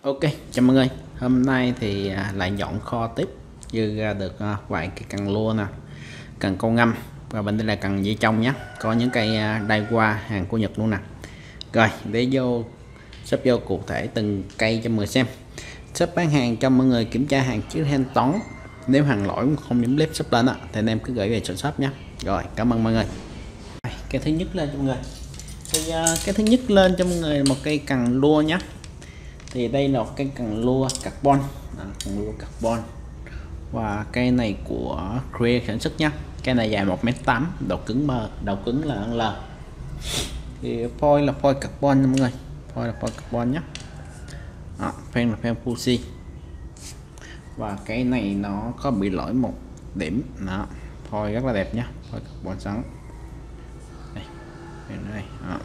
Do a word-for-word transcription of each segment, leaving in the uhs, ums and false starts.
Ok, chào mọi người. Hôm nay thì à, lại dọn kho tiếp, dư ra được à, vài cái cần lua nè, cần câu ngâm, và bên đây là cần dây trong nhé. Có những cây à, Daiwa hàng của Nhật luôn nè. Rồi để vô shop vô cụ thể từng cây cho mọi người xem. Shop bán hàng cho mọi người kiểm tra hàng trước thanh toán. Nếu hàng lỗi không điểm clip shop lên á thì anh em cứ gửi về cho shop nhé. Rồi cảm ơn mọi người. Cái thứ nhất lên cho mọi người. Thì à, cái thứ nhất lên cho mọi người một cây cần lua nhé. Thì đây là cây cần lua carbon, cần lua carbon, và cây này của Korea sản xuất nhé. Cây này dài một mét tám, độ cứng M, độ cứng là L. Thì foil là foil carbon mọi người, foil là foil carbon nhé. Đó, fan là fan Fuji, và cái này nó có bị lỗi một điểm, đó foil rất là đẹp nhé, foil carbon sáng. Đây, đây, đó.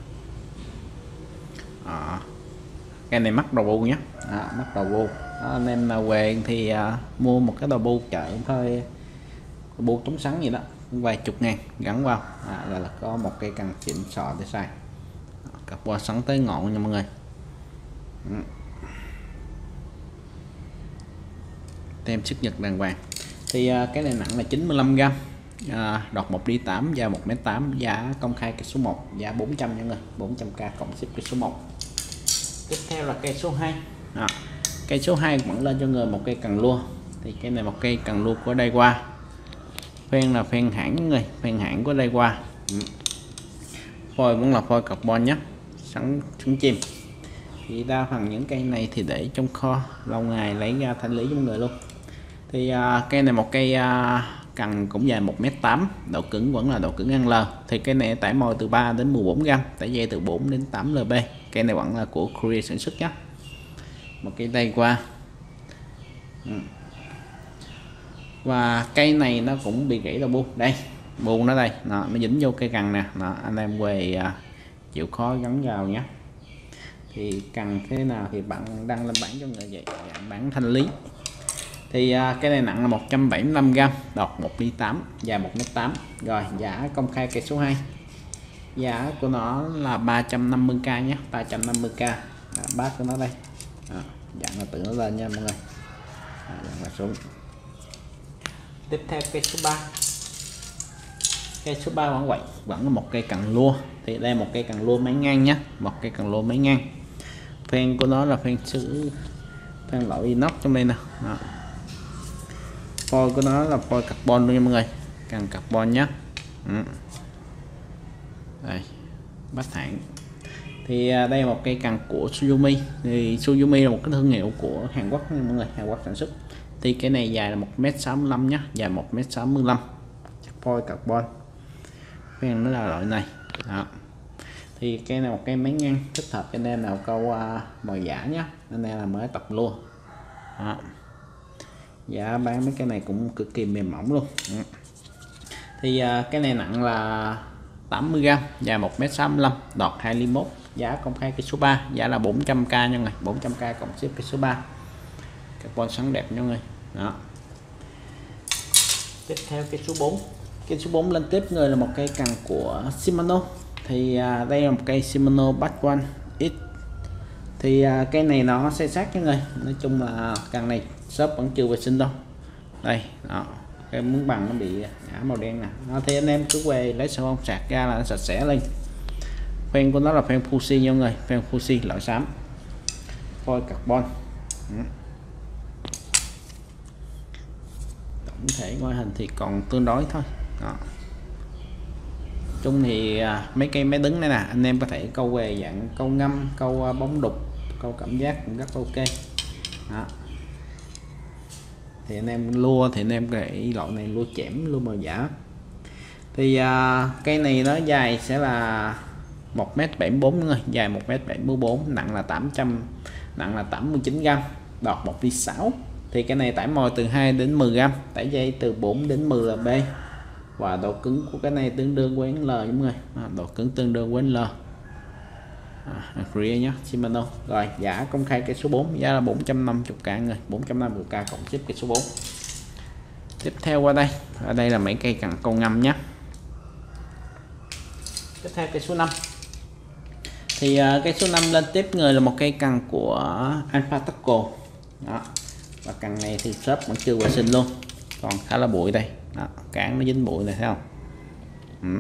Đó. Cái này mắc đầu bu nhé, à, mắc đầu bu. Đó, anh em nào về thì à, mua một cái đầu bu chợ thôi, bu chống sắn gì đó vài chục ngàn gắn vào à, là, là có một cây cần chỉnh sọ để xài, carbon sắn tới ngọn nha mọi người. Ừ. Tem sức Nhật đàng hoàng. Thì à, cái này nặng là chín mươi lăm gam, à, đọt một ly tám, dài một mét tám, giá công khai cây số một giá bốn trăm nha mọi người, bốn trăm k cộng ship cây số một. Tiếp theo là cây số hai. Đó. Cây số hai vẫn lên cho người một cây cần lua. Thì cái này một cây cần lua của Daiwa. Phen là phen hãng người, phen hãng của Daiwa. Ừ. Phôi vẫn là phôi carbon nhé, sẵn trứng chim. Thì đa phần những cây này thì để trong kho lâu ngày lấy ra thanh lý cho mọi người luôn. Thì uh, cây này một cây uh, cần cũng dài một mét tám, độ cứng vẫn là độ cứng L. Thì cây này tải mồi từ ba đến mười bốn gam, tải dây từ bốn đến tám lb. Cây này vẫn là của Korea sản xuất nhé, một cây tay qua. Ừ. Và cây này nó cũng bị gãy đầu bu, đây bu nó đây, nó, nó dính vô cây cần nè, nó, anh em về uh, chịu khó gắn vào nhé. Thì cần thế nào thì bạn đăng lên bán cho người vậy, bán thanh lý. Thì uh, cái này nặng là một trăm bảy mươi lăm gam, đọt một ly tám, dài một mét tám. Rồi giá công khai cây số hai, giá của nó là ba trăm năm mươi k nhé, ba trăm năm mươi k. À, bát của nó đây, à, dặn là tự nó lên nha mọi người, à, dặn là xuống. Tiếp theo cây số ba. Cây số ba vẫn vậy, vẫn là một cây cần lua. Thì đây một cây cần lua máy ngang nhé, một cây cần lua máy ngang. Phen của nó là phen sứ, phen loại inox trong đây nè. Đó. Phôi của nó là phôi carbon luôn nha mọi người, cần carbon nhé. Ừ. Đây, bắt hãng. Thì đây là một cây cần của Suzumi. Thì Suzumi là một cái thương hiệu của Hàn Quốc nha mọi người, Hàn Quốc sản xuất. Thì cái này dài là một mét sáu mươi lăm nhé, dài một mét sáu mươi lăm, phôi carbon. Phen nó là loại này. Đó. Thì cái này một cây máy ngang thích hợp cho anh em nào câu uh, mồi giả nhé, anh em là mới tập luôn. Đó. Giá bán mấy cái này cũng cực kỳ mềm mỏng luôn. Ừ. Thì uh, cái này nặng là tám mươi gam, dài một mét sáu mươi lăm, đọt hai ly mốt, giá công khai cây số ba, giá là bốn trăm k nha người, bốn trăm k cộng ship cây số ba. Carbon sáng đẹp nha người. Đó. Tiếp theo cây số bốn. Cây số bốn lên tiếp người là một cây cần của Shimano. Thì uh, đây là một cây Shimano Bass One X. Thì uh, cây này nó xây sát nha người, nói chung là cần này shop vẫn chưa vệ sinh đâu. Đây, đó. Cái miếng bằng nó bị ngã màu đen nè. Đó, thì anh em cứ về lấy sợi bông sạc ra là nó sạch sẽ lên. Phen của nó là phen Fuji nha người, phen Fuji loại xám, phôi carbon. Ừ. Tổng thể ngoại hình thì còn tương đối thôi. Đó. Chung thì à, mấy cây máy đứng này nè, anh em có thể câu về dạng câu ngâm, câu bóng đục, câu cảm giác cũng rất ok. Đó. Thì anh em lua thì anh em cái loại này lua chẻm, lua màu giả. Thì à, cây này nó dài sẽ là một mét bảy mươi bốn người, dài một mét bảy mươi bốn, nặng là tám trăm, nặng là tám mươi chín gam, đọt một ly sáu. Thì cái này tải mồi từ hai đến mười gam, tải dây từ bốn đến mười lb. Và độ cứng của cái này tương đương với L mọi người, à, độ cứng tương đương với L. À, Korea nhé, Shimano. Rồi giá công khai cây số bốn, giá là bốn trăm năm mươi k người, bốn trăm năm mươi k cộng ship cây số bốn. Tiếp theo qua đây, ở đây là mấy cây cần câu ngâm nhé. Tiếp theo cây số năm. Thì uh, cây số năm lên tiếp người là một cây cần của Alpha Taco đó, và cần này thì shop vẫn chưa vệ sinh luôn, còn khá là bụi đây đó, cản nó dính bụi này thấy không. Ừ.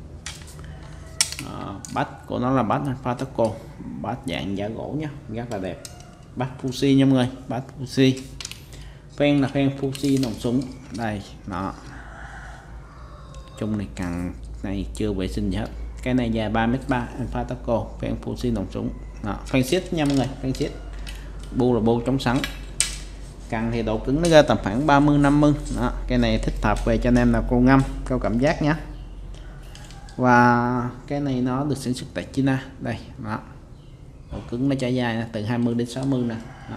À, bát của nó là bát Alpha Taco, bát dạng giả gỗ nhá, rất là đẹp, bát Fuji nha mọi người, bát Fuji, phen là phen Fuji nòng súng đây đó. Chung này cần này chưa vệ sinh gì hết, cái này dài ba mét ba, Alpha Taco, phen Fuji nòng súng đó, phen xít nha mọi người, phen xít, bu là bu chống sắn, cần thì độ cứng nó ra tầm khoảng ba mươi năm mươi đó. Cái này thích hợp về cho anh em nào câu ngâm, câu cảm giác nhé. Và cái này nó được sản xuất tại China đây đó, độ cứng nó trải dài từ hai mươi đến sáu mươi nè đó.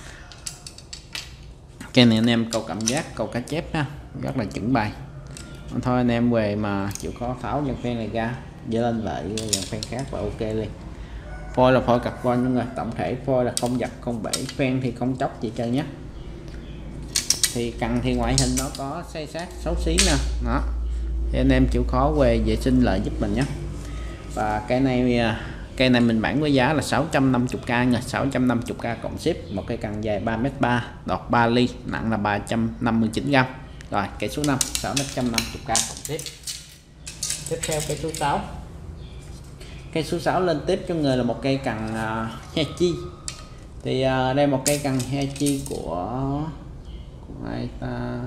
Cái này anh em câu cảm giác, câu cá chép ha, rất là chuẩn bài. Thôi anh em về mà chịu khó tháo dàn phen này ra, dỡ lên lại dàn phen khác và ok liền. Phôi là phôi carbon nhưng mà tổng thể phôi là không giật không bể, phen thì không chóc gì chơi nhé. Thì cần thì ngoại hình nó có xây sát xấu xí nè đó, thì anh em chịu khó về vệ sinh lại giúp mình nhé. Và cái này cây này mình bán với giá là sáu trăm năm mươi k nha, sáu trăm năm mươi k cộng ship, một cây cần dài ba mét ba, đọt ba ly, nặng là ba trăm năm mươi chín gam. Rồi cây số năm sáu trăm năm mươi k cộng ship. Tiếp theo cây số sáu. Cây số sáu lên tiếp cho người là một cây cần uh, Hechi. Thì uh, đây một cây cần Hechi của của ai ta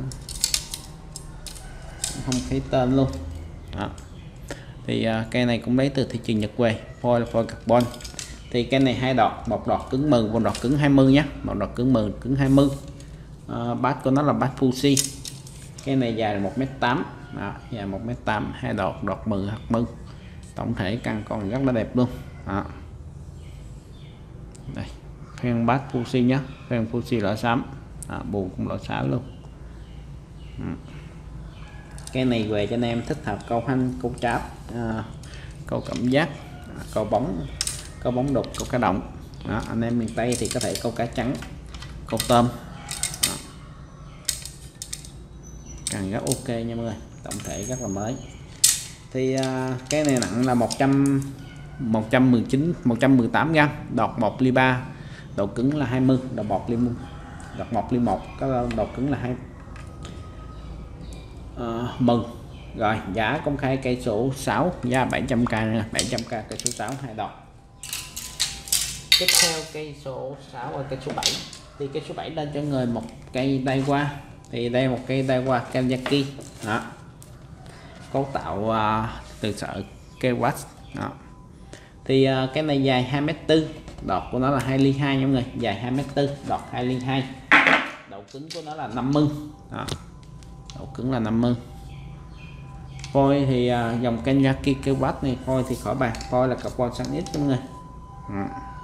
không thấy tên luôn đó. Thì uh, cây này cũng lấy từ thị trường Nhật về, phôi là phôi carbon. Thì cây này hai đọt, một đọt cứng mười, một đọt cứng hai mươi nhé, một đọt cứng mười, cứng hai mươi. Uh, bát của nó là bát Fuji. Cây này dài là một mét tám, đó, dài một mét tám, hai đọt, đọt mười hoặc mười. Tổng thể căn còn rất là đẹp luôn đó. Đây phen bát Fuji nhé, phen Fuji loại xám, bù cũng loại xám luôn. Ừ. Cái này về cho anh em thích hợp câu hanh, câu tráp, à, câu cảm giác, à, câu bóng, câu bóng đục, câu cá động đó. Anh em miền Tây thì có thể câu cá trắng, câu tôm đó. Càng rất ok nha mọi người, tổng thể rất là mới. Thì à, cái này nặng là một trăm, một trăm mười chín, một trăm mười tám gam, đọt một ly ba, độ cứng là hai mươi, đọt một ly đọt một ly một, có độ cứng là hai uh, mừng. Rồi giá công khai cây số sáu, giá bảy trăm k nha, bảy trăm k cây số sáu hai đọt. Tiếp theo cây số sáu và cây số bảy. Thì cây số bảy lên cho người một cây Daiwa. Thì đây một cây Daiwa Kawasaki đó, cấu tạo uh, từ sợi cây watt đó. Thì uh, cái này dài hai mét bốn, đọt của nó là hai ly hai nha mọi người, dài hai mét bốn, đọt hai ly hai, độ cứng của nó là năm mươi đó, độ cứng là năm mươi. Phôi thì uh, dòng Kawasaki cây watt này phôi thì khỏi bàn, phôi là carbon sáng ít mọi người. Ừ.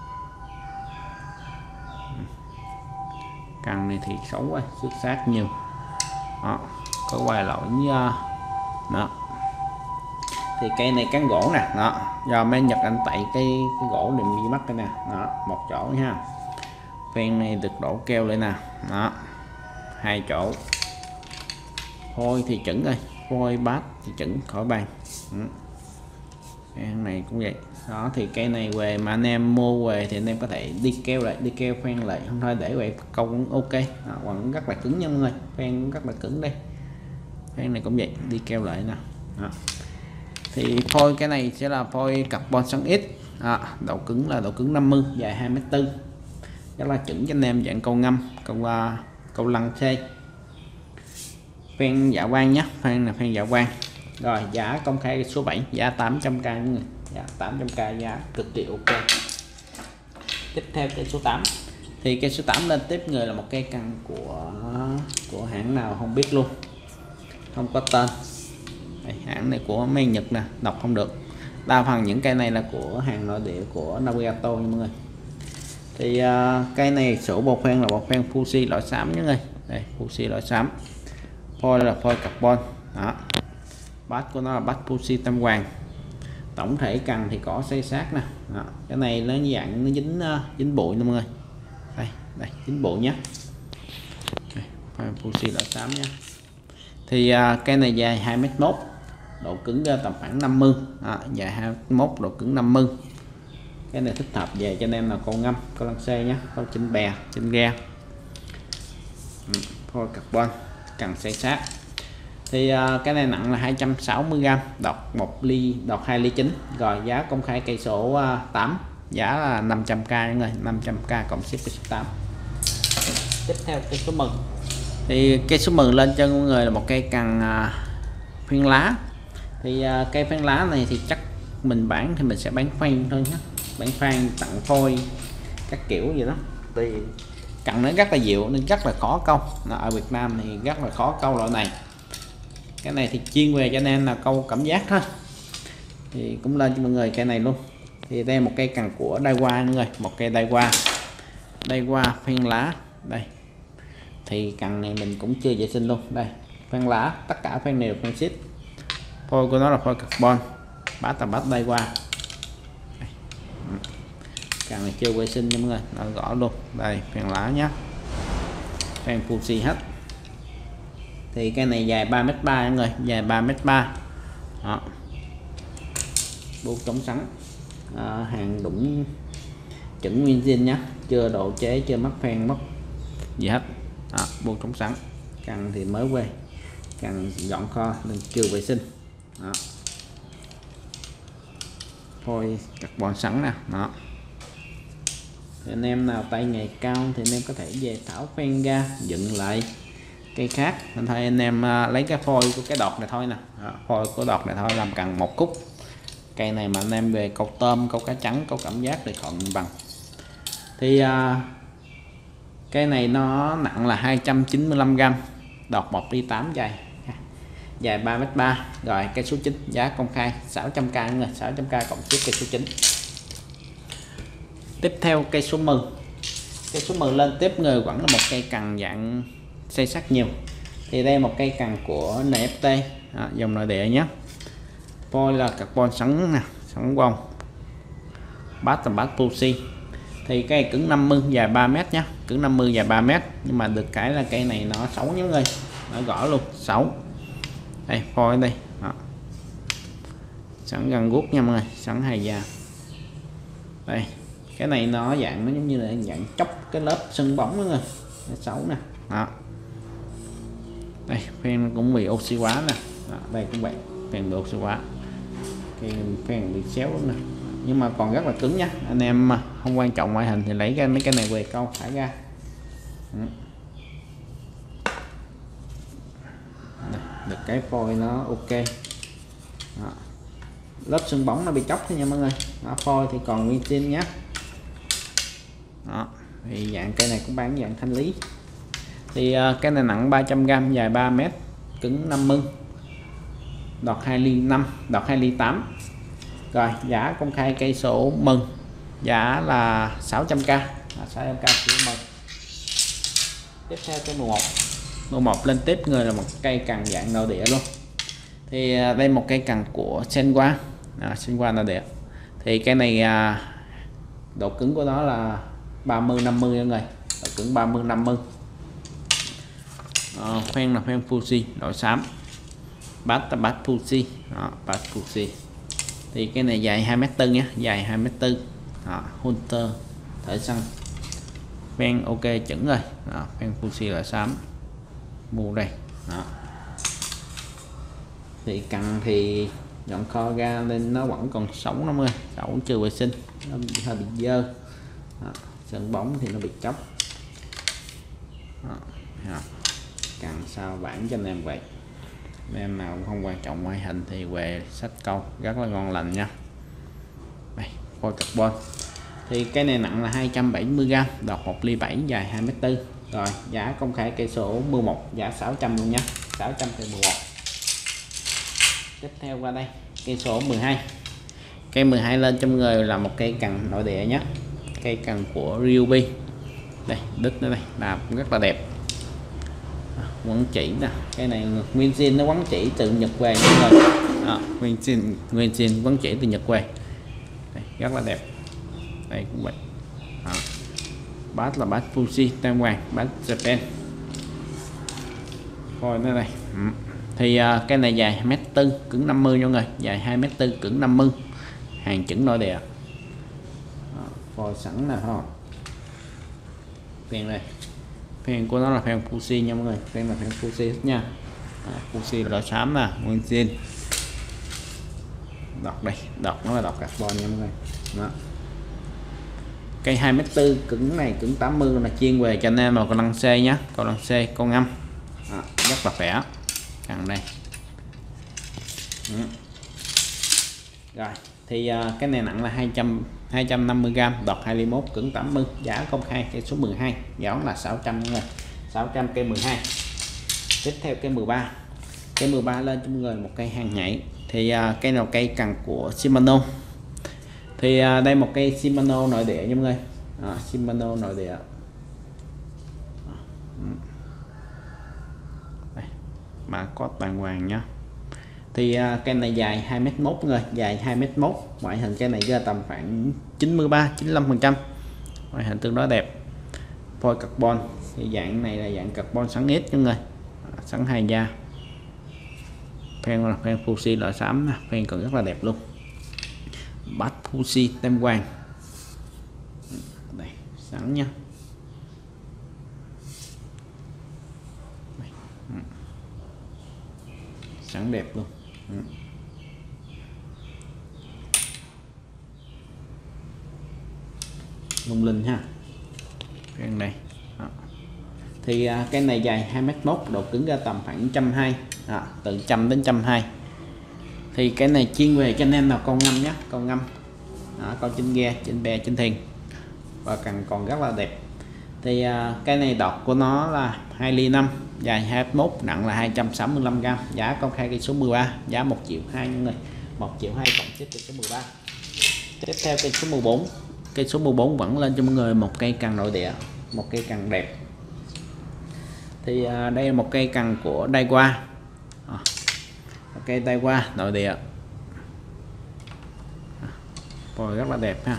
Cần này thì xấu quá, xước sát nhiều đó, có vài lỗi uh, đó. Thì cây này cán gỗ nè đó, do mấy Nhật anh tẩy cái, cái gỗ để bị mất cái nè đó, một chỗ nha. Phen này được đổ keo lại nè đó, hai chỗ. Phôi thì chuẩn rồi, phôi bát thì chuẩn khỏi bàn. Ừ. Phen này cũng vậy đó. Thì cây này về mà anh em mua về thì anh em có thể đi keo lại, đi keo phen lại, không thôi để vậy câu cũng ok đó, vẫn rất là cứng nha mọi người, phen cũng rất là cứng đây. Phen này cũng vậy, đi keo lại nè đó. Thì phôi cái này sẽ là phôi carbon sáng ít à, độ cứng là độ cứng năm mươi, dài hai mét bốn, rất là chuẩn cho anh em dạng câu ngâm, câu uh, câu lăng xê. Phen dạ quang nhé, phen là phen dạ quang. Rồi giá công khai số bảy, giá tám trăm k người, giá tám trăm k, giá cực kỳ ok. Tiếp theo cây số tám. Thì cây số tám lên tiếp người là một cây cần của của hãng nào không biết luôn, không có tên. Đây, hãng này của mấy Nhật nè, đọc không được. Đa phần những cây này là của hàng nội địa của Navigato nha mọi người. Thì uh, cây này sổ bột phen là bột phen Fuji loại xám nha người. Đây Fuji loại xám. Phôi là phôi carbon đó. Bát của nó là bát Fuji tam hoàng. Tổng thể cần thì có xây sát nè đó. Cái này nó dạng nó dính uh, dính bụi nè mọi người. Đây đây dính bụi nhé. Phôi Fuji loại xám nhé. Thì uh, cây này dài hai mét một, độ cứng ra tầm khoảng năm mươi à, dài hai mét một, độ cứng năm mươi. Cái này thích hợp về cho anh em là con ngâm, con lăng xê nhé, con trên bè, trên ghe. Ừ, phôi carbon, cần xây sát. Thì uh, cái này nặng là hai trăm sáu mươi gam, đọt một ly, đọt hai ly chín. Rồi giá công khai cây số uh, tám, giá là năm trăm k mọi người, năm trăm k cộng ship số tám. Tiếp theo cây số mười. Thì cây số mười lên cho mọi người là một cây cần uh, phen lá. Thì uh, cây phen lá này thì chắc mình bán thì mình sẽ bán phen thôi nhé, bán phen tặng phôi các kiểu gì đó. Thì cần nó rất là dịu nên rất là khó câu, ở Việt Nam thì rất là khó câu loại này. Cái này thì chuyên về cho nên là câu cảm giác thôi, thì cũng lên cho mọi người cây này luôn. Thì đây một cây cần của Daiwa mọi người, một cây Daiwa Daiwa phen lá đây. Thì cần này mình cũng chưa vệ sinh luôn, đây phen lá, tất cả phen đều phen xít, phôi của nó là phôi carbon, bát là bát Daiwa. Cần này chưa vệ sinh nha mọi người, nó gõ luôn đây, phen lá nhé, phen Fuji hết. Thì cái này dài ba mét ba mọi người, dài ba mét ba. Đó, buộc chống sắn, à, hàng đụng chuẩn nguyên zin nhé, chưa độ chế, chưa mắc phen mất gì hết. Đó, buộc chống sắn, cần thì mới về, cần dọn kho nên chưa vệ sinh. Đó, phôi carbon sẵn nè. Đó, thì anh em nào tay nghề cao thì anh em có thể về tháo phen ra dựng lại cây khác. Nên thôi anh em uh, lấy cái phôi của cái đọt này thôi nè. Đó, phôi của đọt này thôi làm cần một cúc. Cây này mà anh em về câu tôm, câu cá trắng, câu cảm giác thì còn bằng. Thì uh, cây này nó nặng là hai trăm chín mươi lăm gam, đọt một ly tám, dài dài ba mét ba. Rồi cây số chín, giá công khai sáu trăm k người, sáu trăm k cộng ship cây số chín. Tiếp theo cây số mười. Cây số mười lên tiếp người vẫn là một cây cần dạng xây sắt nhiều. Thì đây một cây cần của en ép tê, à, dòng nội địa nhé, phôi là carbon sẵn nè, sẵn bông, bát là bát Fuji. Thì cây cứng năm mươi, dài ba mét nhé, cứng năm mươi, dài ba mét. Nhưng mà được cái là cây này nó xấu nhớ người, nó gõ luôn, xấu. Đây phôi đây. Đó, sẵn gần guốc nha mọi người, sẵn hài già. Đây cái này nó dạng nó giống như là dạng chóc cái lớp sân bóng đó người, nó xấu nè. Đó, đây phen cũng bị oxy hóa nè. Đó, đây cũng vậy, phen bị oxy hóa, cái phen bị xéo lắm nè, nhưng mà còn rất là cứng nhá. Anh em không quan trọng ngoại hình thì lấy cái mấy cái này về câu thả ra. Đây, được cái phôi nó ok. Đó, lớp sân bóng nó bị chóc thôi nha mọi người. Đó, phôi thì còn nguyên zin nhé. Đó, thì dạng cây này cũng bán dạng thanh lý. Thì uh, cái này nặng ba trăm gam, dài ba mét, cứng năm mươi, đọt hai ly năm, đọt hai ly tám. Rồi giá công khai cây số mừng, giá là sáu trăm k, à, sáu trăm k chỉ mừng. Tiếp theo cây mười một. mười một lên tiếp người là một cây cần dạng nội địa luôn. Thì uh, đây một cây cần của Senwa, à, Senwa nội địa. Thì cái này uh, độ cứng của nó là ba mươi năm mươi mọi người, độ cứng ba mươi năm mươi. Ờ, phen là phen Fuji loại xám, bát là bát Fuji. Đó, bát Fuji. Thì cái này dài hai mét tư nhé, dài hai mét tư. Đó, Hunter thợ săn, phen ok chuẩn rồi. Đó, phen Fuji loại xám, mua đây. Đó, thì cần thì dọn kho ra nên nó vẫn còn sống lắm ơi, sống chưa vệ sinh, nó bị, hơi bị dơ. Đó, sân bóng thì nó bị chóc. Đó, đó, cần sao bản cho anh em vậy. Anh em nào cũng không quan trọng ngoại hình thì về sách câu rất là ngon lành nha. Đây phôi carbon. Thì cái này nặng là hai trăm bảy mươi gam, đọt một ly bảy, dài hai mét tư. Rồi giá công khai cây số mười một, giá sáu trăm luôn nhé, sáu trăm cây mười một. Tiếp theo qua đây cây số mười hai. Cây mười hai lên trong người là một cây cần nội địa nhé, cây cần của Ryobi. Đây đứt nữa đây, làm cũng rất là đẹp. Quấn chỉ nè, cái này nguyên zin nó quấn chỉ từ Nhật về nha rồi. Đó, nguyên zin nguyên zin quấn chỉ từ Nhật về. Đây, rất là đẹp. Đây cũng vậy. Đó, bát là bát Fuji tam hoàng, bát Japan. Coi nó đây. Ừ. Thì uh, cái này dài hai mét tư, cứng năm mươi nha mọi người, dài hai mét tư, cứng năm mươi, hàng chuẩn nội địa. phôi sẵn nè thôi. Phen đây, phen của nó là phen Fuji nha mọi người, phen là phen Fuji nha. À, Fuji là xám nè, nguyên zin. Đọt đây, đọt nó là đọt carbon nha mọi người. Đó. Cây hai mét tư cứng này, cứng tám mươi là chuyên về cho anh em vào con lăng C nhé, con lăng C con ngâm. À, rất là khỏe. Càng đây. Ừ. Rồi, thì uh, cái này nặng là hai trăm hai trăm năm mươi gam, đọt hai ly mốt, cứng tám mươi, giá công khai cây số mười hai, giá là sáu trăm mọi người. sáu trăm cây mười hai. Tiếp theo cây mười ba. Cây mười ba lên cho mọi người một cây hàng nhảy. Thì uh, cây nào cây cằn của Shimano. Thì uh, đây một cây Shimano nội địa nha mọi người. À, Shimano nội địa. Đây, mã code đàng hoàng nhá. Thì uh, cây này dài hai mét một người, dài hai mét một, ngoại hình cây này ra tầm khoảng chín mươi ba chín mươi lăm phần trăm, ngoại hình tương đối đẹp. Phôi carbon, thì dạng này là dạng carbon sẵn ít nha người, à, sẵn hai da. Phen là phen Fuji loại xám, phen còn rất là đẹp luôn. Bát Fuji tem vàng, đây sẵn nha. Sẵn đẹp luôn. Ừ. Lung linh ha. Cái này. Đó. Thì à, cái này dài hai mét một, độ cứng ra tầm khoảng một trăm hai mươi, à, từ một trăm đến một trăm hai mươi. Thì cái này chuyên về cho anh em nào con ngâm nhé, con ngâm. Đó, con trên ghe, trên bè, trên thuyền. Và cần còn rất là đẹp. Thì à, cái này đọt của nó là hai ly năm, dài hai mét một, nặng là hai trăm sáu mươi lăm gam, giá công khai cây số mười ba, giá một triệu hai người, một triệu hai cộng tiếp cây số mười ba. Tiếp theo cây số mười bốn. Cây số mười bốn vẫn lên cho mọi người một cây cằn nội địa, một cây cằn đẹp. Thì à, đây là một cây cằn của Daiwa, à, một cây Daiwa nội địa, rồi rất là đẹp ha.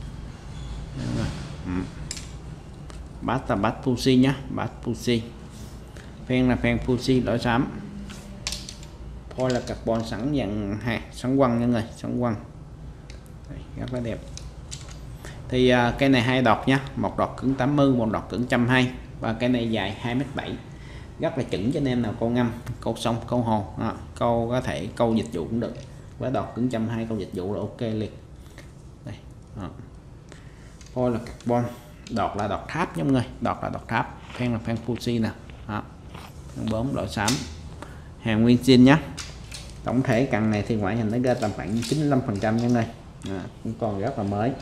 Ừ. Bát là bát Fuji nhá, bát Fuji. Phen là phen Fuji loại xám. Phôi là carbon sẵn dạng hạt, sẵn quăng nha người, sẵn quăng. Đây, rất là đẹp. Thì uh, cây này hai đọt nhá, một đọt cứng tám mươi, một đọt cứng một trăm hai mươi, và cây này dài hai mét bảy, rất là chuẩn cho anh em nào câu ngâm, câu sông, câu hồ, à, câu có thể câu dịch vụ cũng được. Với đọt cứng một trăm hai mươi câu dịch vụ là ok liền. Đây. À. Phôi là carbon, đọt là đọt tháp nha mọi người, đọt là đọt tháp. Phen là phen Fuji nè. Đó. Bốn loại xám, hàng nguyên zin nhé. Tổng thể cằn này thì ngoại hình nó ra tầm khoảng chín mươi lăm phần trăm nha người, à, cũng còn rất là mới.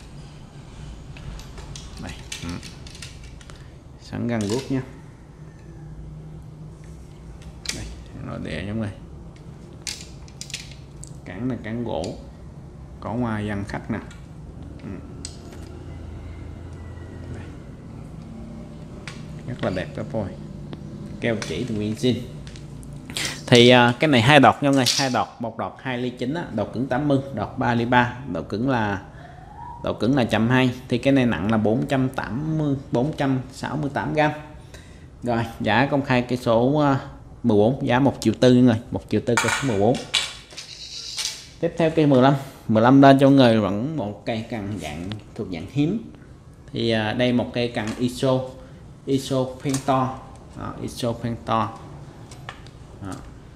Đây. Ừ. Sẵn găng guốc nhé. Đây, nội địa nha mọi người. Cản là cản gỗ, có ngoài dàn khắc nè. Ừ. Đây. Rất là đẹp cái phôi, keo chỉ từ nguyên zin. Thì uh, cái này hai đọt nha mọi người, hai đọt, một đọt hai ly chín, độ cứng tám mươi, đọt ba ly ba, độ cứng là độ cứng là một trăm hai mươi. Thì cái này nặng là bốn trăm tám mươi, bốn trăm sáu mươi tám gam. Rồi, giá công khai cây số uh, mười bốn, giá một triệu tư nha mọi người, một triệu tư cây số mười bốn. Tiếp theo cây mười lăm, mười lăm lên cho người vẫn một cây cằn dạng thuộc dạng hiếm. Thì uh, đây một cây cằn i ét ô, i ét ô phen to, đó, i ét ô phen to. Đó.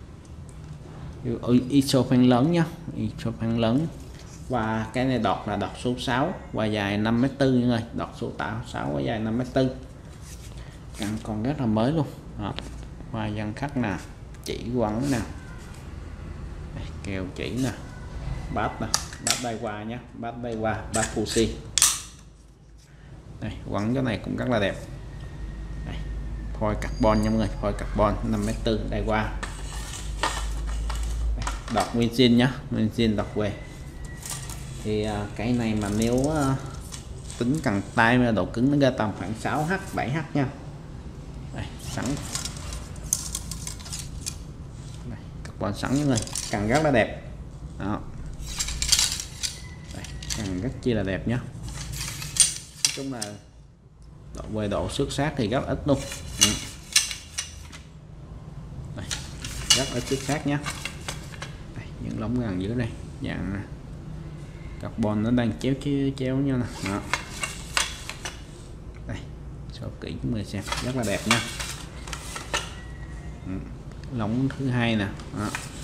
i ét ô phen lớn nhá, i ét ô phen lớn. Và cái này đọt là đọt số sáu và dài năm mét tư nha người, đọt số sáu và dài năm mét tư. Cằn còn rất là mới luôn. Đó. Và dàn khắc nè, chỉ quấn nè, kèo chỉ nè, bát nè, bát Daiwa nhé, bát Daiwa, bát Fuji. Đây, quấn cái này cũng rất là đẹp. Đây, phôi carbon nha mọi người, phôi carbon năm mét tư Daiwa. Đọt nguyên zin nhá, nguyên zin đọt về. Thì uh, cái này mà nếu uh, tính cần tay mà độ cứng nó ra tầm khoảng sáu H, bảy H nha. Đây, sẵn. Đây, carbon sẵn nha mọi người, cần rất là đẹp. Đó. Đây, cần rất chi là đẹp nhá. Nói chung là độ về độ xước sát thì rất ít luôn. Ừ. Đây, rất ít xước sát nhá. Đây, những lóng gần dưới đây, dạng carbon nó đang chéo chéo, chéo nhau nè. Đó. Đây cho kỹ chúng mình xem, rất là đẹp nha. Lóng thứ hai nè. Đó.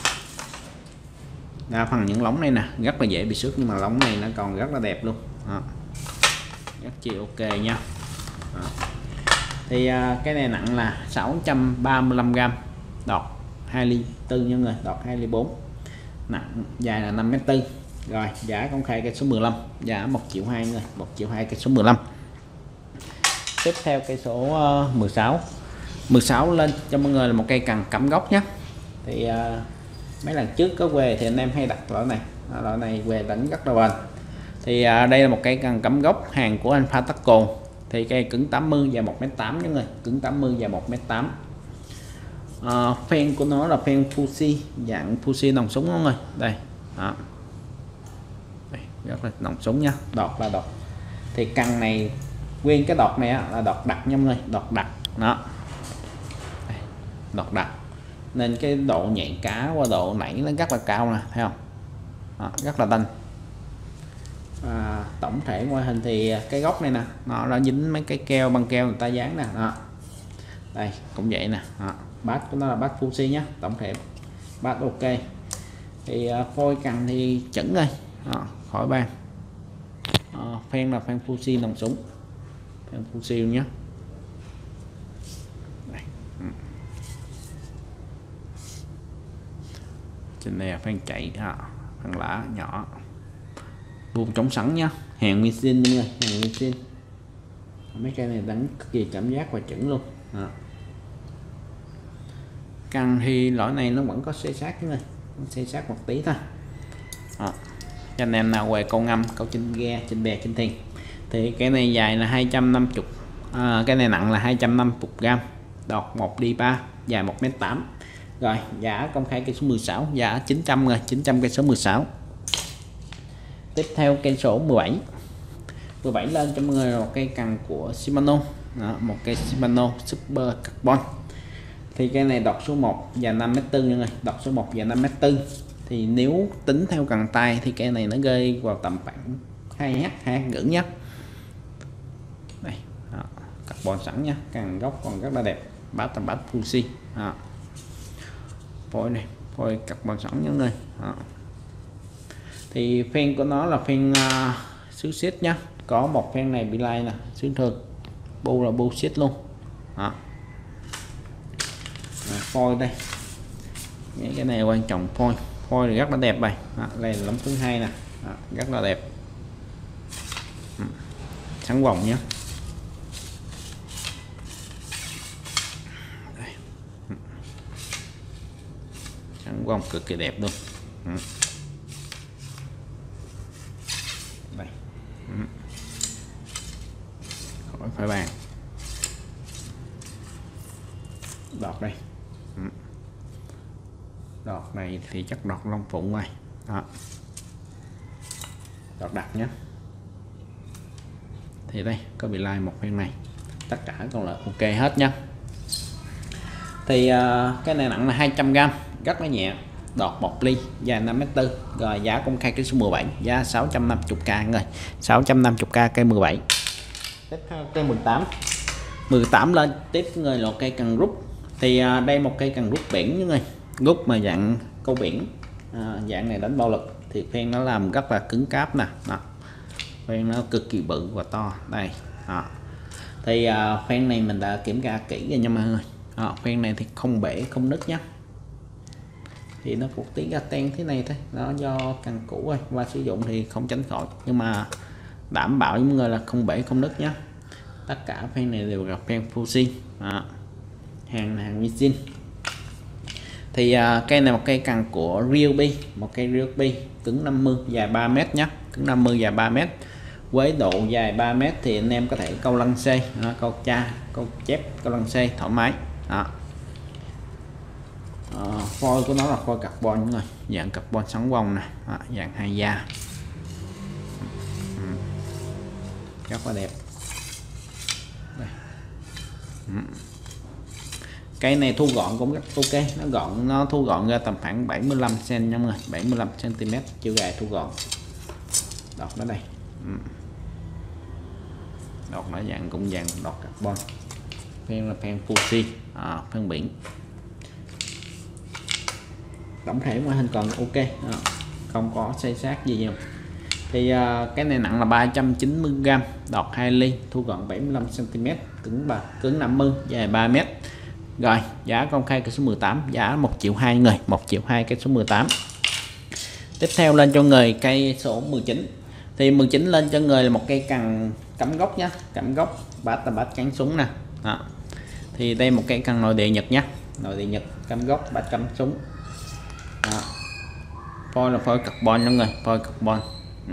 Đa phần những lóng này nè rất là dễ bị xước, nhưng mà lóng này nó còn rất là đẹp luôn. Đó. Rất chi ok nha. Đó. Thì uh, cái này nặng là sáu trăm ba mươi lăm gam, đọt hai ly tư nha người, đọt hai ly bốn, nặng dài là năm mét tư. Rồi giá công khai cái số mười lăm, giá một triệu hai người, một triệu hai cái số mười lăm. Tiếp theo cây số uh, mười sáu. mười sáu lên cho mọi người là một cây cần cắm gốc nhé. Thì uh, mấy lần trước có về thì anh em hay đặt loại này, loại này về đánh rất là bền. Thì uh, đây là một cây cần cắm gốc hàng của anh Pataco. Thì cây cứng tám mươi và một mét tám nha người, cứng tám mươi và một mét tám. Uh, phen của nó là phen Fuji, dạng Fuji nòng súng mọi người. Đây, đó. Đây, rất là nòng súng nha, đọt là đọt. Thì cần này nguyên cái đọt này là đọt đặc nha mọi người, đọt đặc đó. Đây, đọt đặc nên cái độ nhạy cá qua độ nảy nó rất là cao nè, thấy không? Đó, rất là đanh. À, tổng thể ngoại hình thì cái góc này nè nó đã dính mấy cái keo, băng keo người ta dán nè. Đó. Đây cũng vậy nè. Đó. Bát của nó là bát Fuji nhé, tổng thể bát ok. Thì uh, phôi cần thì chuẩn rồi. Đó, khỏi bàn. Uh, phen là phen Fuji nòng súng, phen Fuji luôn nhé. Đây. Ừ. Trên này là phen chạy ha, phần lá nhỏ, buông chống sẵn nhá, hàng nguyên sinh mọi người, hàng nguyên sinh. Mấy cây này đánh cực kỳ cảm giác và chuẩn luôn. Đó. Cần thì loại này nó vẫn có xe sát nữa, xe sát một tí thôi. Đó. Cho anh em nào về câu ngâm, câu trên ghe, trên bè, trên thuyền. Thì cái này dài là hai trăm năm mươi, à, cái này nặng là hai trăm năm mươi gam, đọt một đi ba, dài một mét tám. Rồi giá công khai cây số mười sáu, giá chín trăm rồi, chín trăm cây số mười sáu. Tiếp theo cây số mười bảy. mười bảy lên cho mọi người là một cây cần của Shimano. Đó, một cây Shimano Super Carbon. Thì cây này đọt số một và năm mét tư nha người, đọt số một và năm mét tư. Thì nếu tính theo cần tay thì cây này nó rơi vào tầm khoảng hai h, hai h rưỡi nhé. Đây, đó, carbon sẵn nha, cần gốc còn rất là đẹp, bát tầm bát Fuji. Đó. Phôi này, phôi carbon sẵn nha người. Đó. Thì phen của nó là phen uh, xứ xít nhá, có một phen này bị lai nè, xứ thường, bu là bu xít luôn. Đó. À, phôi đây, những cái này quan trọng, phôi phôi thì rất là đẹp này. Đó, đây là lắm thứ hai nè. Đó, rất là đẹp. Ừ. Sáng vòng nhé. Đây. Ừ. Sáng vòng cực kỳ đẹp luôn. Ừ. Đây. Ừ. Khỏi phải bàn. Đọt đây. Ừ. Đọt này thì chắc đọt lông phụng này. Đó. Đọt đặc nhé. Thì đây có bị lai một phen này, tất cả còn là ok hết nhá. Thì uh, cái này nặng là hai trăm gam, rất là nhẹ, đọt một ly, dài năm mét tư. Rồi giá công khai cái số mười bảy, giá sáu trăm năm mươi k người, sáu trăm năm mươi k cây mười bảy. Tiếp theo cây mười tám. mười tám lên tiếp người là cây cần rút. Thì uh, đây một cây cần rút biển như người, rút mà dạng câu biển, à, dạng này đánh bạo lực thì phen nó làm rất là cứng cáp nè. Đó. Phen nó cực kỳ bự và to đây. Đó. Thì uh, phen này mình đã kiểm tra kỹ rồi nha mọi người. Đó. Phen này thì không bể không nứt nhé, thì nó một tí ra ten thế này thôi, nó do cần cũ rồi và sử dụng thì không tránh khỏi, nhưng mà đảm bảo với mọi người là không bể không nứt nhé. Tất cả phen này đều là phen Fuji. Đó. Hàng hàng Michelin. Thì uh, cây này một cây cần của Ryobi, một cây Ryobi cứng năm mươi, dài ba mét nhé, cứng năm mươi dài ba mét, với độ dài ba mét thì anh em có thể câu lăng xê, đó, câu cha, câu chép, câu lăng xê thoải mái. Đó. Uh, phôi của nó là phôi carbon rồi, dạng carbon sóng vòng nè. Đó, dạng hai da. Ừ. Rất là đẹp. Đây. Ừ. Cây này thu gọn cũng rất ok, nó gọn, nó thu gọn ra tầm khoảng bảy mươi lăm xăng-ti-mét nha mọi người, bảy mươi lăm xăng-ti-mét, chiều dài thu gọn. đọt nó đây. Ừ. Đọt nó dạng cũng dạng đọt carbon. Phen là phen Fuji, à, phen biển. Tổng thể ngoại hình còn ok, à, không có xây sát gì nhiều. Thì uh, cái này nặng là ba trăm chín mươi gam, đọt hai ly, thu gọn bảy mươi lăm xăng ti mét, cứng ba cứng năm mươi, dài ba mét. Rồi, giá công khai cái số mười tám, giá một triệu hai người, một triệu hai cái số mười tám. Tiếp theo lên cho người cây số mười chín. Thì mười chín lên cho người là một cây cần cắm gốc nhá, cắm gốc, bát là bát cán súng nè. Đó. Thì đây một cây cần nội địa Nhật nhá, nội địa Nhật, cắm gốc, bát cắm súng. Đó. Phôi là phôi carbon cho người, phôi carbon. Ừ.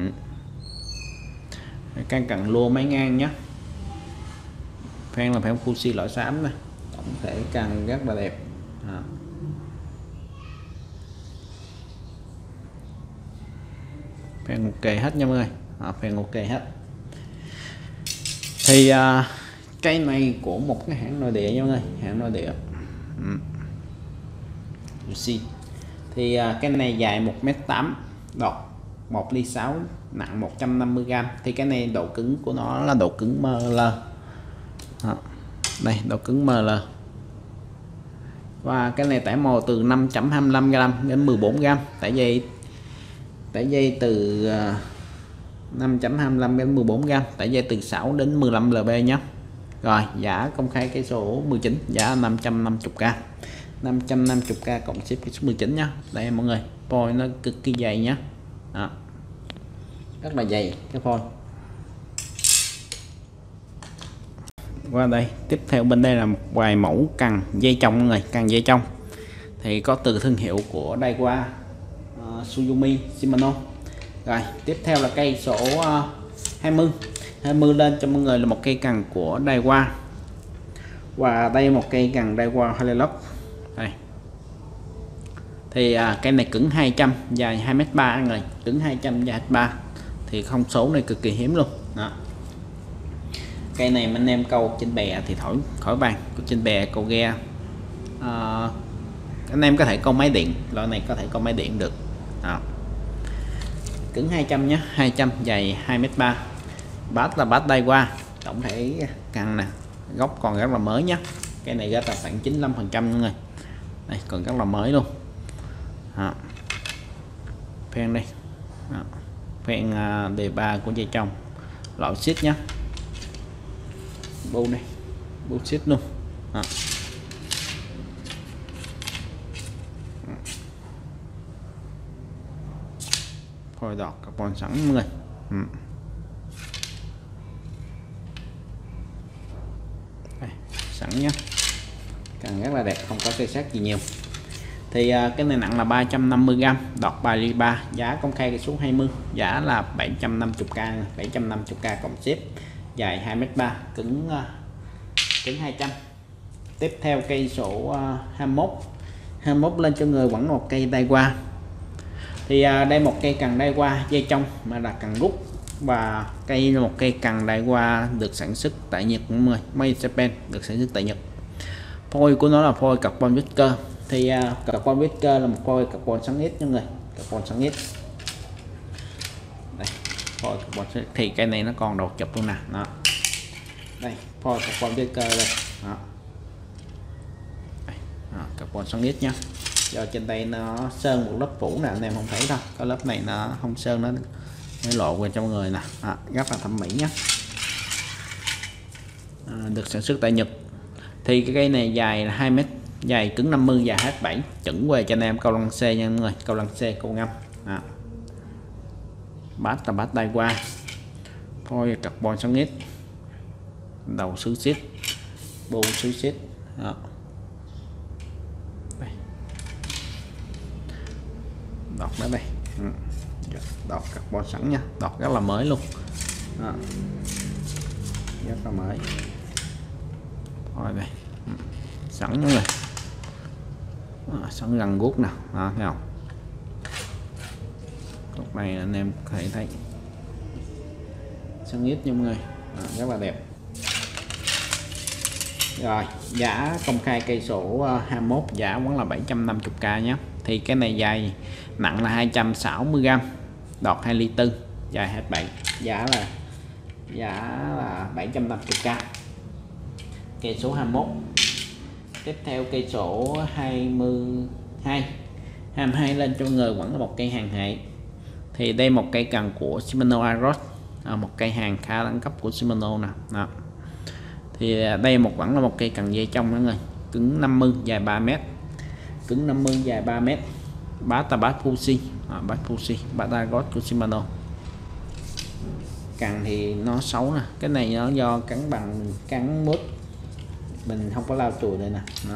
Căn cần lua máy ngang nhé. Phen là phen Fuji loại xám này, tổng thể cần rất là đẹp. À. Phen ok hết nha mọi người, à, phen ok hết. Thì à, cây này của một cái hãng nội địa nha mọi người, hãng nội địa. Ừ. Thì à, cái này dài một mét tám, đọt một ly sáu, nặng một trăm năm mươi gam. Thì cái này độ cứng của nó là độ cứng em lờ. Đó. Đây độ cứng em lờ. Và cái này tải mồi từ năm phẩy hai mươi lăm gam đến mười bốn gam. Tải dây tải dây từ năm phẩy hai mươi lăm đến mười bốn gam, tải dây từ sáu đến mười lăm lb nhé. Rồi giá công khai cái số mười chín, giá năm trăm năm mươi k, năm trăm năm mươi k cộng ship cái số mười chín nhá. Đây mọi người, phôi nó cực kỳ dày nhá. Đó. Rất là dày cái phôi. Qua đây tiếp theo bên đây là một vài mẫu cần dây trong mọi người, cần dây trong thì có từ thương hiệu của Daiwa, uh, Suzumi, Shimano. Rồi tiếp theo là cây số uh, hai mươi hai mươi lên cho mọi người là một cây cần của Daiwa, và đây một cây cần Daiwa Hilux. Đây thì uh, cây này cứng hai trăm, dài hai mét ba người, cứng hai trăm, dài ba, thì không số này cực kỳ hiếm luôn. Đó. Cây này anh em câu trên bè thì thổi khỏi bàn, trên bè câu ghe, à, anh em có thể câu máy điện, loại này có thể câu máy điện được. Đó. Cứng hai trăm nhé, hai trăm, dài hai mét ba, bát là bát Daiwa, tổng thể cần nè, gốc còn rất là mới nhé. Cái này rất là khoảng chín mươi lăm phần trăm người, đây còn rất là mới luôn. Đó. Phen đây, đó. Phen uh, đề ba của dây trong, loại xít nhé. Bô này, bô xít luôn. Đó. Phôi đọt carbon sẵn mọi người. Ừ. Đây, sẵn nhé, càng rất là đẹp, không có xây sát gì nhiều. Thì uh, cái này nặng là ba trăm năm mươi gam, đọt ba ly ba, giá công khai cái số hai mươi, giá là bảy trăm năm mươi k, bảy trăm năm mươi k cộng ship, dài hai mét ba, cứng uh, cứng hai trăm. Tiếp theo cây số uh, hai mươi mốt hai mươi mốt lên cho người vẫn một cây Daiwa. Thì uh, đây một cây cần Daiwa dây trong mà là cần rút, và cây là một cây cần Daiwa được sản xuất tại Nhật mọi người, Made Japan, được sản xuất tại Nhật. Phôi của nó là phôi carbon Whisker. Thì uh, carbon Whisker là một phôi carbon xoắn ít nha người, carbon xoắn ít. Đây, phôi carbon, thì cây này nó còn đầu chụp luôn nè. Đó. Đây, phôi carbon Whisker đây. Đó. Đây, đó, carbon xoắn ít nhá. Do trên đây nó sơn một lớp phủ nè, anh em không thấy đâu, có lớp này nó không sơn, nó nó lộ qua cho mọi người nè. Đó, rất là thẩm mỹ nhá. À, được sản xuất tại Nhật. Thì cái cây này dài là hai mét, dài cứng năm mươi, dài H bảy, chuẩn về cho anh em câu lăng C nha mọi người, câu lăng C, câu ngâm. Đó. Bát là bát Daiwa, phôi carbon xoắn ít, đầu sứ xít, bô sứ xít. Đó. Đây. Đọt đó đây. Ừ. Đọt carbon sẵn nha, đọt rất là mới luôn. Đó. Rất là mới. Rồi đây. Ừ. Sẵn nữa rồi. À, sẵn gần guốc nào, à, thấy không? Lúc này anh em có thể thấy sẵn ít nha mọi người, à, rất là đẹp. Rồi giá công khai cây số hai mươi mốt, giá vẫn là bảy trăm năm mươi k nhé. Thì cái này dài nặng là hai trăm sáu mươi gam, đọt hai ly tư, dài hai mươi bảy, giá là giá là bảy trăm năm mươi k. Cây số hai mươi mốt. Tiếp theo cây số hai mươi hai. hai mươi hai lên cho người vẫn là một cây hàng hệ. Thì đây một cây cần của Shimano Aros, à, một cây hàng khá đẳng cấp của Shimano nè. Đó. Thì đây một vẫn là một cây cần dây trong đó người, cứng năm mươi, dài ba mét, cứng năm mươi, dài ba mét, bát là bát Fuji, à, bát Fuji, bát Aros của Shimano. Cần thì nó xấu nè, cái này nó do cắn bằng cắn mút, mình không có lau chùi đây nè. Đó.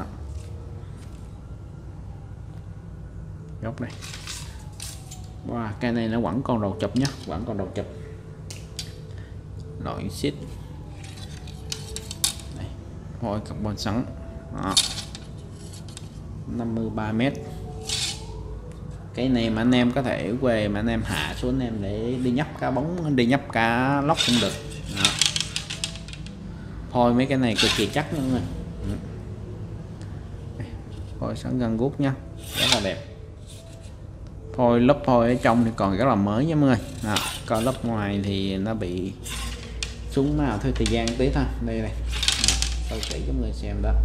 Góc đây. Wow, cái này nó vẫn còn đầu chụp nhé, vẫn còn đầu chụp. Loại xít phôi carbon sẵn. Đó. năm mươi ba mét. Cái này mà anh em có thể về mà anh em hạ xuống anh em để đi nhấp cá bóng, đi nhấp cá lóc cũng được. Đó. Phôi mấy cái này cực kỳ chắc nữa rồi. Phôi sẵn gân guốc nha, rất là đẹp. Phôi lớp phôi ở trong thì còn rất là mới nha mọi người. Đó. Còn lớp ngoài thì nó bị xuống màu theo thời gian tí thôi. Đây này, tôi chỉ cho mọi người xem đó.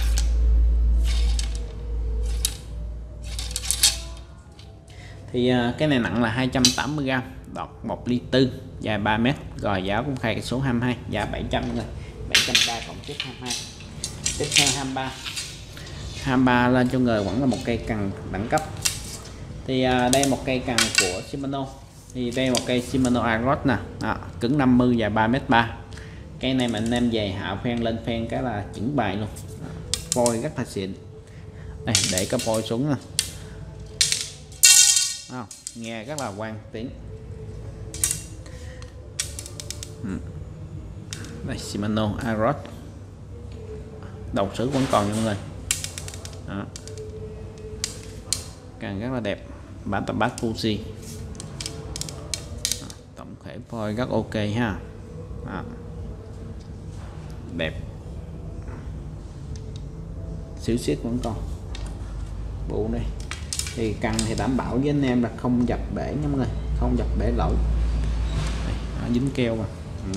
Thì uh, cái này nặng là hai trăm tám mươi gam, đọt một ly tư, dài ba mét, rồi giá cũng khai cái số hai mươi hai, giá bảy trăm rồi, bảy trăm k cộng tiếp hai mươi hai. Tiếp theo hai mươi ba. hai mươi ba lên cho người vẫn là một cây cần đẳng cấp. Thì uh, đây một cây cần của Shimano. Thì đây một cây Shimano Aros nè, à, cứng năm mươi, dài ba mét ba. Cây này mà anh em về hạ phen lên phen cái là chỉnh bài luôn. Phôi rất là xịn. Đây, để cái phôi xuống nè. À, nghe rất là vang tiếng. Đây Shimano Aros, đầu sứ vẫn còn nha mọi người. Đó. Càng rất là đẹp, bán tập bát Fuji. Tổng thể phôi rất ok ha. Đó. Đẹp. Xíu xiết vẫn còn bộ đây. Thì cần thì đảm bảo với anh em là không dập bể nha mọi người, không dập bể lỗi. Đây, đó, dính keo mà. Ừ.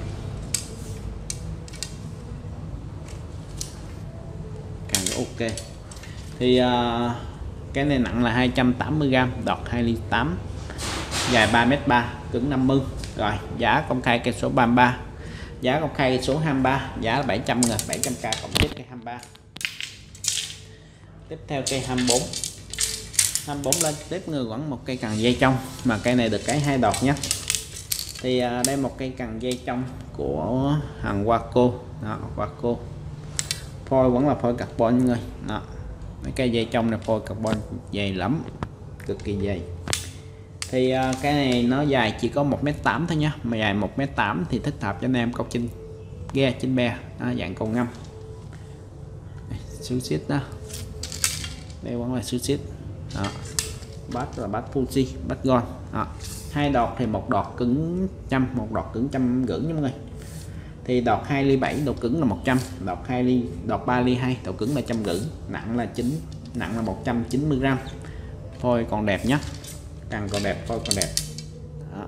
Càng ok. Thì uh, cái này nặng là hai trăm tám mươi gam, đọt hai ly tám, dài ba mét ba, cứng năm mươi. Rồi giá công khai cây số ba mươi ba, giá công khai cây số hai mươi ba, giá là bảy trăm rồi, bảy trăm k cộng tiếp cây hai mươi ba. Tiếp theo cây hai mươi bốn. hai mươi bốn lên tiếp người vẫn một cây cần dây trong, mà cây này được cái hai đọt nhé. Thì à, đây một cây cần dây trong của hàng Waco. Đó, Waco. Phôi vẫn là phôi carbon người. Đó. Mấy cây dây trong này phôi carbon dày lắm, cực kỳ dày. Thì à, cái này nó dài chỉ có một mét tám thôi nhá, mà dài một mét tám thì thích hợp cho anh em câu trên ghe, trên bè, đó, dạng câu ngâm. Xíu xít đó. Đây vẫn là xíu xít. Đó. Bát là bát Fuji, bát Gon. Đó. Hai đọt thì một đọt cứng trăm, một đọt cứng trăm rưỡi nha mọi người. Thì đọt hai ly bảy, độ cứng là một trăm, đọt hai ly, đọt ba ly hai, độ cứng là trăm rưỡi, nặng là chín, nặng là một trăm chín mươi gam. Phôi còn đẹp nhá, càng còn đẹp, phôi còn đẹp. Đó.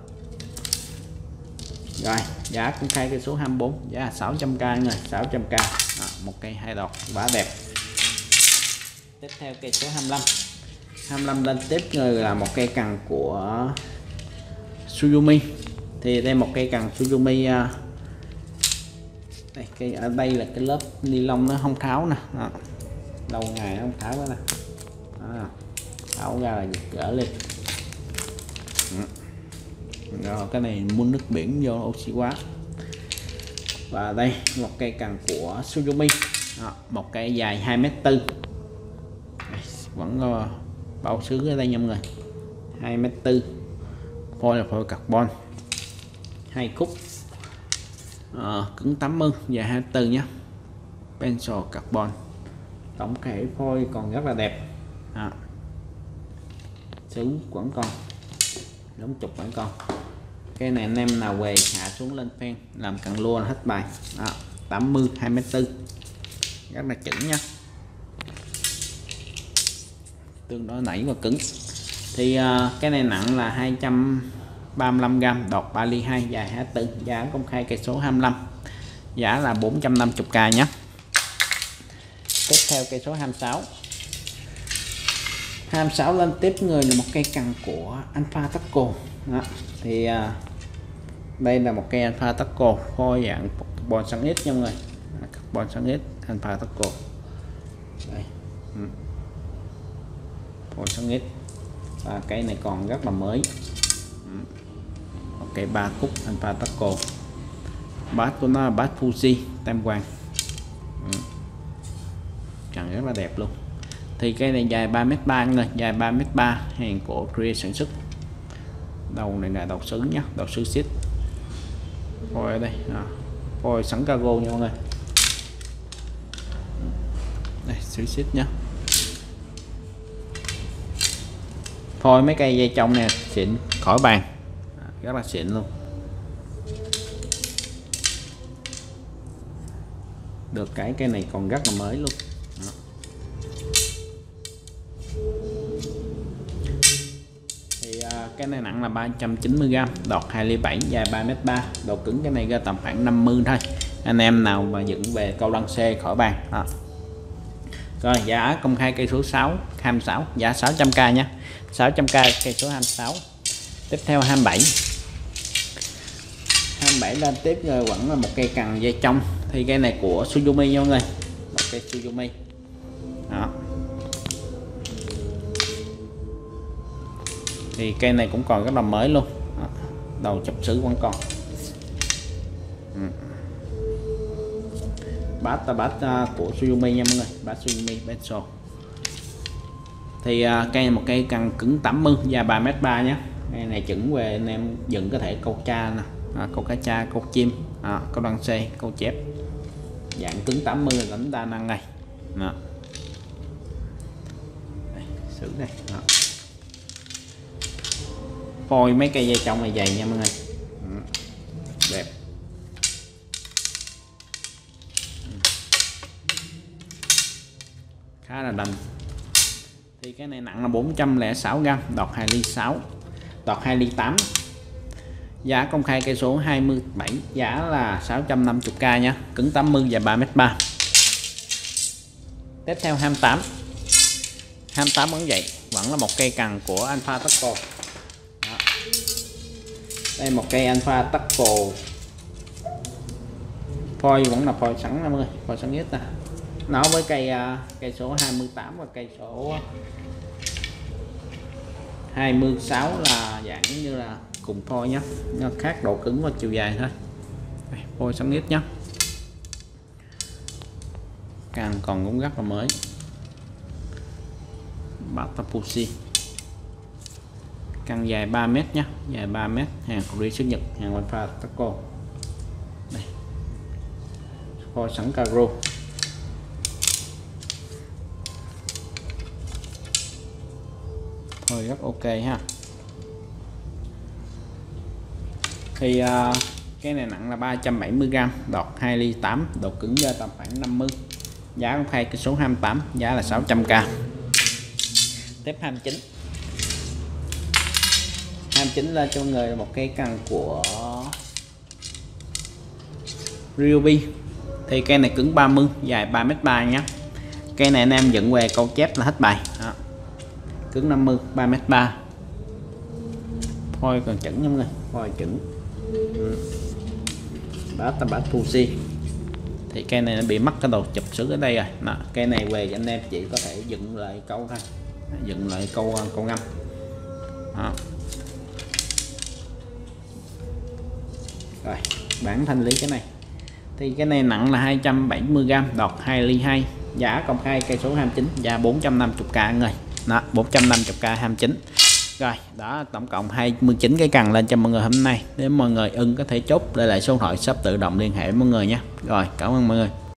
Rồi giá cũng khai cái số hai mươi bốn, giá là sáu trăm k người, sáu trăm k. Đó, một cây hai đọt bá đẹp. Tiếp theo cây số hai mươi lăm. hai mươi lăm lên tiếp người là một cây cần của Suzumi. Thì đây một cây cần Suzumi. Đây, cây ở đây là cái lớp ni lông nó không tháo nè. Đó. Lâu ngày nó không tháo đó nè. Đó. Tháo ra là gỡ lên. Rồi cái này muốn nước biển vô oxy quá. Và đây một cây cần của Suzumi. Đó. Một cây dài hai mét tư, vẫn có bao sứ ở đây nha mọi người, hai mét tư, phôi là phôi carbon, hai khúc, à, cứng tám mươi, dài hai mươi tư nhé, pencil carbon. Tổng thể phôi còn rất là đẹp. À. Sứ vẫn còn, đóng trục vẫn còn. Cái này anh em nào về hạ xuống lên phen làm cần lua là hết bài. À, tám mươi, hai mét tư, rất là chỉnh nha, tương đối nảy và cứng. Thì uh, cái này nặng là hai trăm ba mươi lăm gam, đọt ba ly hai, dài hai mươi tư, giá công khai cây số hai mươi lăm, giá là bốn trăm năm mươi k nhé. Tiếp theo cây số hai mươi sáu. hai mươi sáu lên tiếp người là một cây cằn của Alpha Taco. Đó. Thì à, đây là một cây Alpha Taco phôi dạng carbon sáng ít nha mọi người, carbon sáng ít Alpha Taco. Đây. Ừ. Phôi sáng ít. Và cây này còn rất là mới. Ừ. Một cây ba khúc Alpha Taco. Bát của nó là bát Fuji tam quang. Ừ. Cằn rất là đẹp luôn. Thì cây này dài ba mét ba người, dài ba mét ba, hàng của Korea sản xuất. Đầu này là đầu sứ nhé, đầu sứ xít. Phôi ở đây, à, phôi sẵn cargo nha mọi người. Đây, sứ xít nhé. Phôi mấy cây dây trong nè, xịn khỏi bàn, à, rất là xịn luôn. Được cái cây này còn rất là mới luôn. Đó. Cái này nặng là ba trăm chín mươi gam, đọt hai ly bảy, dài ba mét ba, độ cứng cái này ra tầm khoảng năm mươi thôi. Anh em nào mà dựng về câu lăng xe khỏi bàn. Đó. Rồi giá công khai cây số sáu, hai mươi sáu, giá sáu trăm k nhé. sáu trăm k cây số hai mươi sáu. Tiếp theo hai mươi bảy. hai mươi bảy lên tiếp rồi vẫn là một cây cằn dây trong. Thì cây này của Suzumi nha mọi người. Một cây Suzumi. Đó. Thì cây này cũng còn rất là mới luôn. Đó. Đầu chọc sứ vẫn còn. Ừ. Bát là bát uh, của Suzumi nha mọi người, bát Suzumi Benso. Thì uh, cây một cây cằn cứng tám mươi, dài ba mét ba nhé. Cây này chuẩn về anh em dựng có thể câu cha nè, à, câu cá cha, câu chim, à, câu đăng xe, câu chép. Dạng cứng tám mươi là đánh đa năng này. Đó. Đây, sứ đây. Đó. Phôi mấy cây dây trong này dày nha mọi người. Đẹp. Khá là đành. Thì cái này nặng là bốn trăm lẻ sáu gam, đọt hai ly sáu, đọt hai ly tám. Giá công khai cây số hai mươi bảy, giá là sáu trăm năm mươi k nha, cứng tám mươi và ba mét ba. Tiếp theo hai mươi tám. hai mươi tám vẫn vậy, vẫn là một cây cằn của Alpha Taco. Đây một cây Alpha Taco. Phôi vẫn là phôi sẵn mọi người, phôi sẵn nhất nè. Nó với cây cây số hai mươi tám và cây số hai mươi sáu là dạng như là cùng phôi nhé, nó khác độ cứng và chiều dài thôi. Đây, phôi sẵn nhất nhé. Càng còn cũng rất là mới. Batapushi. Căn dài ba mét nhé, dài ba mét, hàng Korea xuất Nhật, hàng Alpha Taco. Đây. Phôi sẵn cargo. Phôi rất ok ha. Thì uh, cái này nặng là ba trăm bảy mươi gam, đọt hai ly tám, độ cứng ra tầm khoảng năm mươi. Giá công khai cái số hai mươi tám, giá là sáu trăm k. Tiếp hai mươi chín. hai mươi chín lên cho mọi người một cây cằn của Ryobi. Thì cây này cứng ba mươi, dài ba mét ba nhé. Cây này anh em dựng về câu chép là hết bài. Đó. Cứng năm mươi, ba mét ba. Phôi còn chuẩn nha mọi người, phôi chuẩn. Ừ. Bát là bát Fuji. Thì cây này nó bị mất cái đầu chụp sứ ở đây rồi. Đó. Cây này về anh em chỉ có thể dựng lại câu thôi, dựng lại câu câu ngâm. Đó. Rồi bán thanh lý cái này. Thì cái này nặng là hai trăm bảy mươi gam, đọt hai ly hai, giá công khai cây số hai mươi chín, giá bốn trăm năm mươi k người. Đó, bốn trăm năm mươi k hai mươi chín. Rồi, đó tổng cộng hai mươi chín cái cằn lên cho mọi người hôm nay. Nếu mọi người ưng có thể chốt để lại số điện thoại shop tự động liên hệ với mọi người nha. Rồi, cảm ơn mọi người.